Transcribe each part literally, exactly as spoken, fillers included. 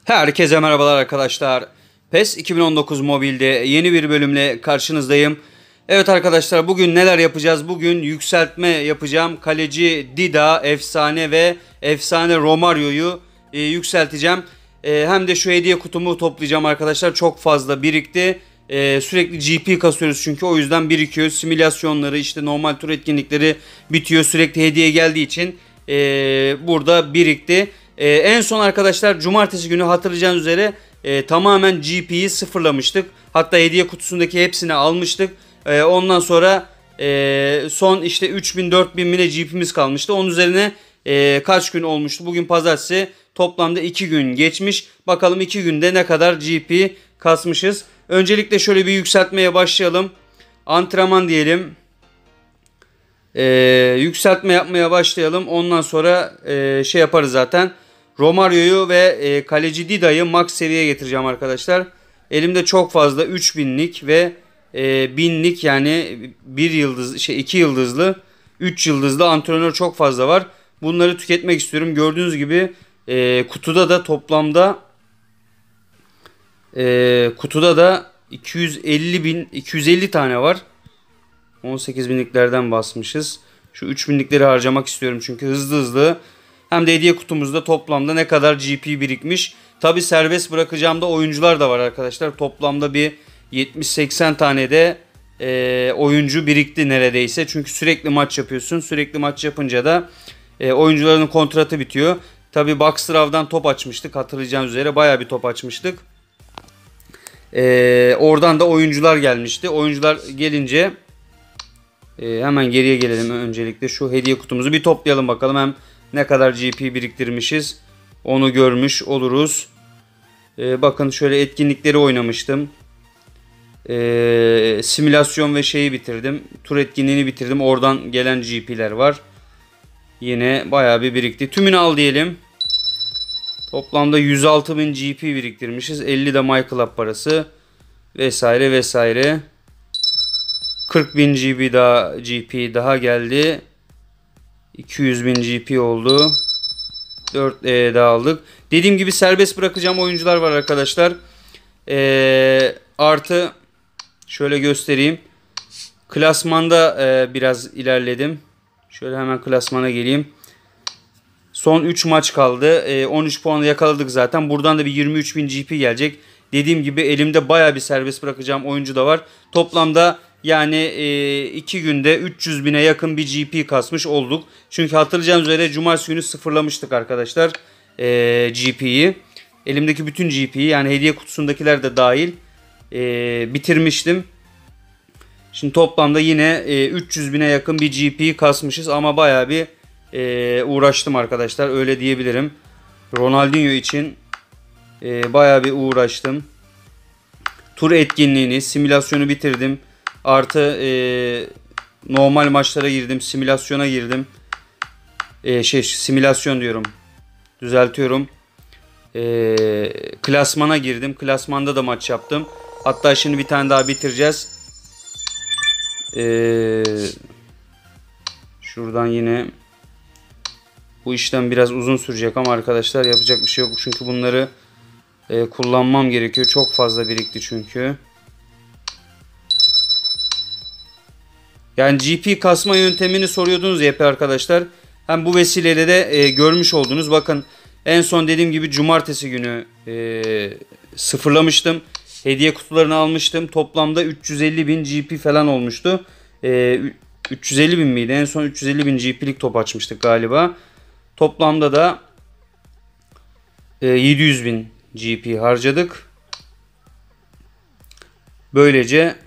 Herkese merhabalar arkadaşlar. PES iki bin on dokuz Mobil'de yeni bir bölümle karşınızdayım. Evet arkadaşlar, bugün neler yapacağız? Bugün yükseltme yapacağım. Kaleci Dida, efsane ve efsane Romario'yu e, yükselteceğim. E, hem de şu hediye kutumu toplayacağım arkadaşlar. Çok fazla birikti. E, sürekli G P kasıyoruz çünkü, o yüzden birikiyor. Simülasyonları, işte normal tur etkinlikleri bitiyor. Sürekli hediye geldiği için e, burada birikti. Ee, en son arkadaşlar cumartesi günü hatırlayacağınız üzere e, tamamen G P'yi sıfırlamıştık. Hatta hediye kutusundaki hepsini almıştık. E, ondan sonra e, son işte üç bin dört bin mine G P'miz kalmıştı. Onun üzerine e, kaç gün olmuştu? Bugün pazartesi, toplamda iki gün geçmiş. Bakalım iki günde ne kadar G P kasmışız. Öncelikle şöyle bir yükseltmeye başlayalım. Antrenman diyelim. Ee, yükseltme yapmaya başlayalım. Ondan sonra e, şey yaparız zaten. Romario'yu ve e, kaleci Dida'yı max seviyeye getireceğim arkadaşlar. Elimde çok fazla üç binlik ve e, binlik, yani bir yıldız, şey iki yıldızlı, üç yıldızlı antrenör çok fazla var. Bunları tüketmek istiyorum. Gördüğünüz gibi e, kutuda da toplamda e, kutuda da iki yüz elli bin iki yüz elli tane var. on sekiz binliklerden basmışız. Şu üç binlikleri harcamak istiyorum çünkü hızlı hızlı. Hem de hediye kutumuzda toplamda ne kadar G P birikmiş. Tabi serbest bırakacağım da oyuncular da var arkadaşlar. Toplamda bir yetmiş seksen tane de e, oyuncu birikti neredeyse. Çünkü sürekli maç yapıyorsun. Sürekli maç yapınca da e, oyuncuların kontratı bitiyor. Tabi Boxtrav'dan top açmıştık. Hatırlayacağınız üzere baya bir top açmıştık. E, oradan da oyuncular gelmişti. Oyuncular gelince... Ee, hemen geriye gelelim. Öncelikle şu hediye kutumuzu bir toplayalım bakalım. Hem ne kadar G P biriktirmişiz onu görmüş oluruz. Ee, bakın şöyle etkinlikleri oynamıştım. Ee, simülasyon ve şeyi bitirdim. Tur etkinliğini bitirdim. Oradan gelen G P'ler var. Yine bayağı bir birikti. Tümünü al diyelim. Toplamda yüz altı bin G P biriktirmişiz. elli de MyClub parası. Vesaire vesaire. kırk bin G P daha, G P daha geldi. iki yüz bin G P oldu. dört e, daha aldık. Dediğim gibi serbest bırakacağım oyuncular var arkadaşlar. E, artı şöyle göstereyim. Klasmanda e, biraz ilerledim. Şöyle hemen klasmana geleyim. Son üç maç kaldı. E, on üç puanı yakaladık zaten. Buradan da bir yirmi üç bin G P gelecek. Dediğim gibi elimde baya bir serbest bırakacağım oyuncu da var. Toplamda yani iki günde üç yüz bine yakın bir G P kasmış olduk. Çünkü hatırlayacağınız üzere cumartesi günü sıfırlamıştık arkadaşlar e, G P'yi. Elimdeki bütün G P'yi, yani hediye kutusundakiler de dahil e, bitirmiştim. Şimdi toplamda yine e, üç yüz bine yakın bir G P kasmışız ama bayağı bir e, uğraştım arkadaşlar, öyle diyebilirim. Ronaldinho için e, bayağı bir uğraştım. Tur etkinliğini, simülasyonu bitirdim. Artı e, normal maçlara girdim. Simülasyona girdim. E, şey simülasyon diyorum. Düzeltiyorum. E, klasmana girdim. Klasmanda da maç yaptım. Hatta şimdi bir tane daha bitireceğiz. E, şuradan yine bu işlem biraz uzun sürecek ama arkadaşlar yapacak bir şey yok. Çünkü bunları e, kullanmam gerekiyor. Çok fazla birikti çünkü. Yani G P kasma yöntemini soruyordunuz ya hep arkadaşlar. Hem bu vesileyle de e, görmüş oldunuz. Bakın en son dediğim gibi cumartesi günü e, sıfırlamıştım. Hediye kutularını almıştım. Toplamda üç yüz elli bin G P falan olmuştu. E, üç yüz elli bin miydi? En son üç yüz elli bin G P'lik top açmıştık galiba. Toplamda da e, yedi yüz bin G P harcadık. Böylece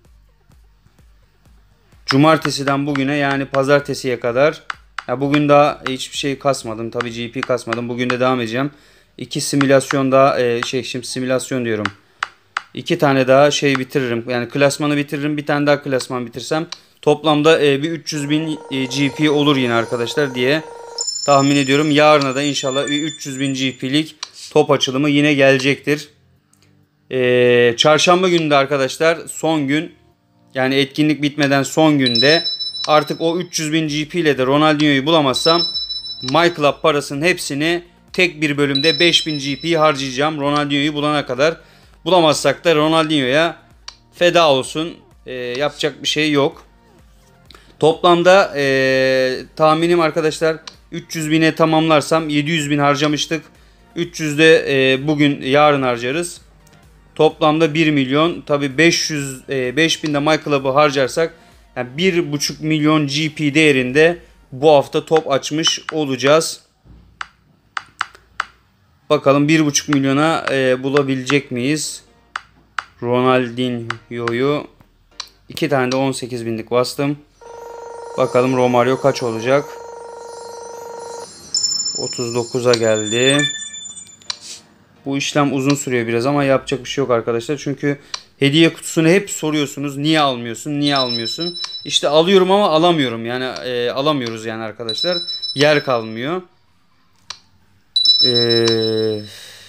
cumartesiden bugüne, yani pazartesiye kadar, ya bugün daha hiçbir şey kasmadım. Tabii G P kasmadım. Bugün de devam edeceğim. İki simülasyon daha e, şey şimdi simülasyon diyorum. İki tane daha şey bitiririm. Yani klasmanı bitiririm. Bir tane daha klasman bitirsem toplamda e, bir üç yüz bin e, G P olur yine arkadaşlar diye tahmin ediyorum. Yarına da inşallah bir üç yüz bin G P'lik top açılımı yine gelecektir. E, çarşamba günü de arkadaşlar son gün. Yani etkinlik bitmeden son günde artık o üç yüz bin G P ile de Ronaldinho'yu bulamazsam MyClub parasının hepsini tek bir bölümde beş bin G P harcayacağım Ronaldinho'yu bulana kadar. Bulamazsak da Ronaldinho'ya feda olsun. E, yapacak bir şey yok. Toplamda e, tahminim arkadaşlar üç yüz bine tamamlarsam yedi yüz bin harcamıştık. üç yüz de e, bugün yarın harcarız. Toplamda bir milyon. Tabi beş yüz e, beş bin de My Club'ı harcarsak yani bir buçuk milyon G P değerinde bu hafta top açmış olacağız. Bakalım bir buçuk milyona e, bulabilecek miyiz? Ronaldinho'yu iki tane de on sekiz binlik bastım. Bakalım Romario kaç olacak? otuz dokuza geldi. Bu işlem uzun sürüyor biraz ama yapacak bir şey yok arkadaşlar. Çünkü hediye kutusunu hep soruyorsunuz. Niye almıyorsun? Niye almıyorsun? İşte alıyorum ama alamıyorum. Yani e, alamıyoruz yani arkadaşlar. Yer kalmıyor. Eee...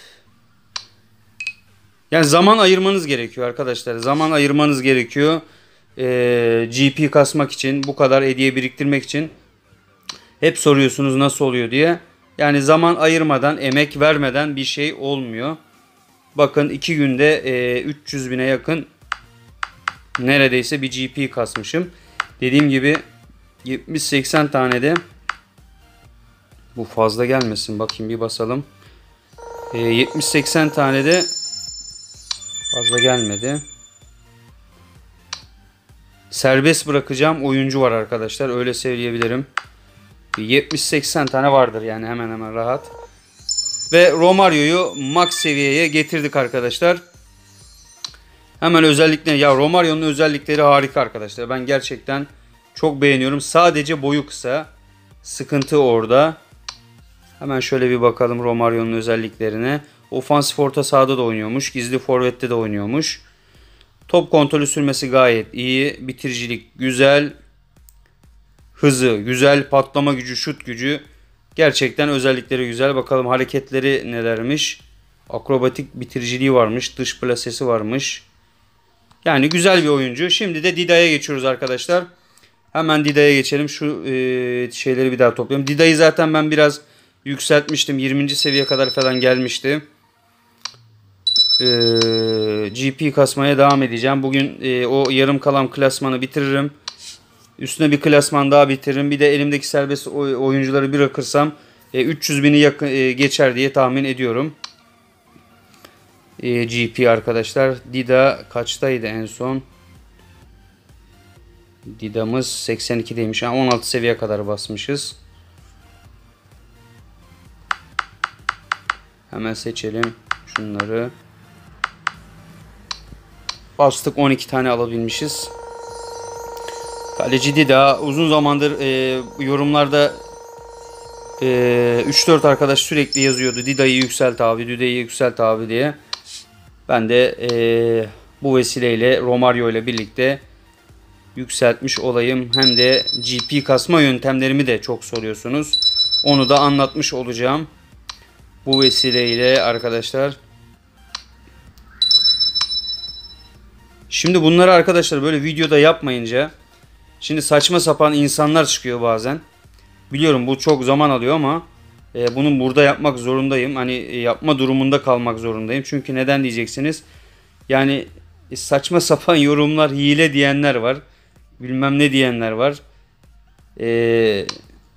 Yani zaman ayırmanız gerekiyor arkadaşlar. Zaman ayırmanız gerekiyor. Ee, G P kasmak için, bu kadar hediye biriktirmek için. Hep soruyorsunuz nasıl oluyor diye. Yani zaman ayırmadan, emek vermeden bir şey olmuyor. Bakın iki günde e, üç yüz bine yakın neredeyse bir G P kasmışım. Dediğim gibi yetmiş seksen tane de bu fazla gelmesin. Bakayım bir basalım. E, yetmiş seksen tane de fazla gelmedi. Serbest bırakacağım oyuncu var arkadaşlar. Öyle söyleyebilirim. yetmiş seksen tane vardır yani hemen hemen rahat. Ve Romario'yu max seviyeye getirdik arkadaşlar. Hemen özellikle ya Romario'nun özellikleri harika arkadaşlar. Ben gerçekten çok beğeniyorum. Sadece boyu kısa. Sıkıntı orada. Hemen şöyle bir bakalım Romario'nun özelliklerine. Ofansif orta sahada da oynuyormuş. Gizli forvette de oynuyormuş. Top kontrolü sürmesi gayet iyi. Bitiricilik güzel. Hızı güzel. Patlama gücü, şut gücü. Gerçekten özellikleri güzel. Bakalım hareketleri nelermiş. Akrobatik bitiriciliği varmış. Dış plasesi varmış. Yani güzel bir oyuncu. Şimdi de Dida'ya geçiyoruz arkadaşlar. Hemen Dida'ya geçelim. Şu e, şeyleri bir daha toplayalım. Dida'yı zaten ben biraz yükseltmiştim. yirminci seviye kadar falan gelmişti. E, G P kasmaya devam edeceğim. Bugün e, o yarım kalan klasmanı bitiririm. Üstüne bir klasman daha bitiririm. Bir de elimdeki serbest oyuncuları bırakırsam e, üç yüz bini yakın, e, geçer diye tahmin ediyorum. E, G P arkadaşlar. Dida kaçtaydı en son? Dida'mız seksen ikideymiş. Yani on altı seviye kadar basmışız. Hemen seçelim şunları. Bastık, on iki tane alabilmişiz. Kaleci Dida uzun zamandır e, yorumlarda e, üç dört arkadaş sürekli yazıyordu. Dida'yı yükselt abi, Dida'yı yükselt abi diye. Ben de e, bu vesileyle Romario ile birlikte yükseltmiş olayım. Hem de G P kasma yöntemlerimi de çok soruyorsunuz. Onu da anlatmış olacağım. Bu vesileyle arkadaşlar. Şimdi bunları arkadaşlar böyle videoda yapmayınca şimdi saçma sapan insanlar çıkıyor bazen. Biliyorum bu çok zaman alıyor ama e, bunu burada yapmak zorundayım. Hani e, yapma durumunda kalmak zorundayım. Çünkü neden diyeceksiniz? Yani e, saçma sapan yorumlar, hile diyenler var. Bilmem ne diyenler var. Eee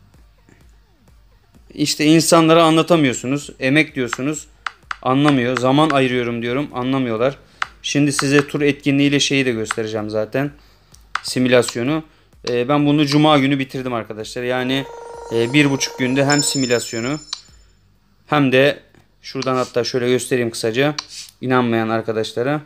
İşte insanlara anlatamıyorsunuz. Emek diyorsunuz. Anlamıyor. Zaman ayırıyorum diyorum. Anlamıyorlar. Şimdi size tur etkinliğiyle şeyi de göstereceğim zaten. Simülasyonu. Ee, ben bunu cuma günü bitirdim arkadaşlar. Yani e, bir buçuk günde hem simülasyonu hem de şuradan hatta şöyle göstereyim kısaca. İnanmayan arkadaşlara.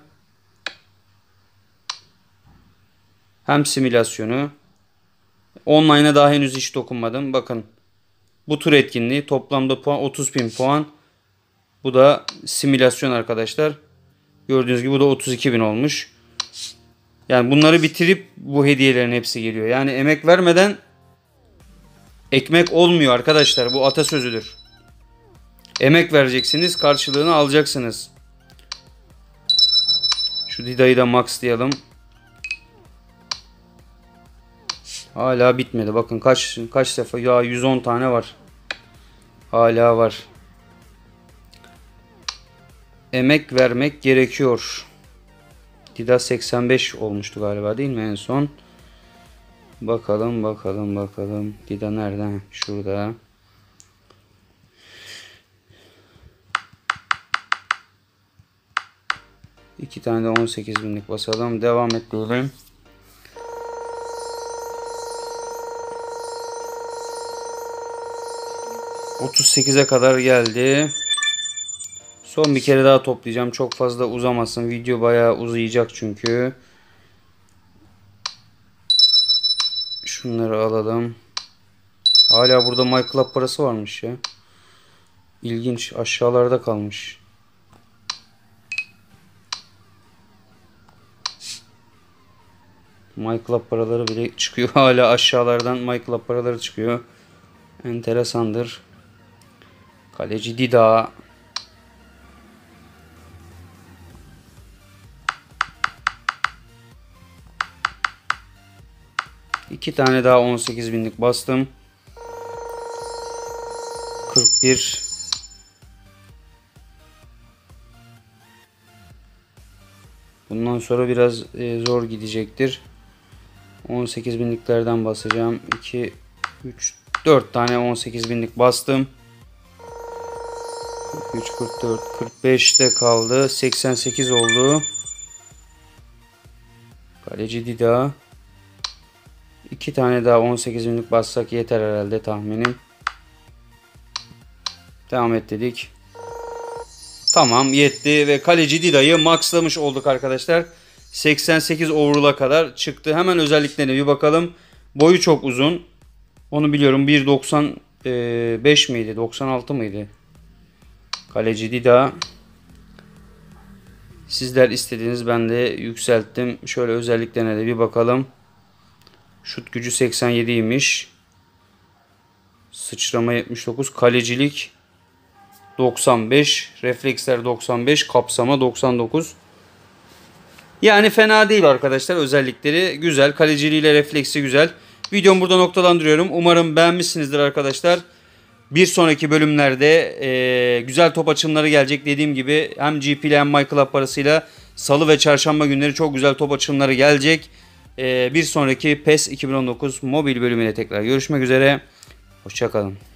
Hem simülasyonu. Online'a daha henüz hiç dokunmadım. Bakın. Bu tur etkinliği toplamda puan otuz bin puan. Bu da simülasyon arkadaşlar. Gördüğünüz gibi bu da otuz iki bin olmuş. Yani bunları bitirip bu hediyelerin hepsi geliyor. Yani emek vermeden ekmek olmuyor arkadaşlar. Bu atasözüdür. Emek vereceksiniz, karşılığını alacaksınız. Şu Dida'yı da maxlayalım. Hala bitmedi. Bakın kaç kaç defa ya yüz on tane var. Hala var. emek vermek gerekiyor. Dida seksen beş olmuştu galiba, değil mi en son? Bakalım bakalım bakalım. Dida nerede? Şurada. İki tane de on sekiz binlik basalım. Devam et diyelim. otuz sekize kadar geldi. Son bir kere daha toplayacağım. Çok fazla uzamasın. Video bayağı uzayacak çünkü. Şunları alalım. Hala burada My Club parası varmış ya. İlginç. Aşağılarda kalmış. My Club paraları bile çıkıyor. Hala aşağılardan My Club paraları çıkıyor. Enteresandır. Kaleci Dida. İki tane daha on sekiz binlik bastım. kırk bir. Bundan sonra biraz e, zor gidecektir. on sekiz binliklerden basacağım. iki, üç, dört tane on sekiz binlik bastım. kırk üç, kırk dört, kırk beşte kaldı. seksen sekiz oldu. Kaleci Dida. İki tane daha on sekiz binlik bassak yeter herhalde tahminim. Devam et dedik. Tamam, yetti ve kaleci Dida'yı maxlamış olduk arkadaşlar. seksen sekiz overall'a kadar çıktı. Hemen özelliklerine bir bakalım. Boyu çok uzun. Onu biliyorum. bir doksan beş miydi? doksan altı mıydı? Kaleci Dida. Sizler istediğiniz, ben de yükselttim. Şöyle özelliklerine de bir bakalım. Şut gücü seksen yediymiş. Sıçrama yetmiş dokuz. Kalecilik doksan beş. Refleksler doksan beş. Kapsama doksan dokuz. Yani fena değil arkadaşlar. Özellikleri güzel. Kaleciliğiyle refleksi güzel. Videomu burada noktalandırıyorum. Umarım beğenmişsinizdir arkadaşlar. Bir sonraki bölümlerde e, güzel top açımları gelecek. Dediğim gibi hem G P ile hem My Club parasıyla salı ve çarşamba günleri çok güzel top açımları gelecek. E, bir sonraki PES iki bin on dokuz mobil bölümüne tekrar görüşmek üzere. Hoşça kalın.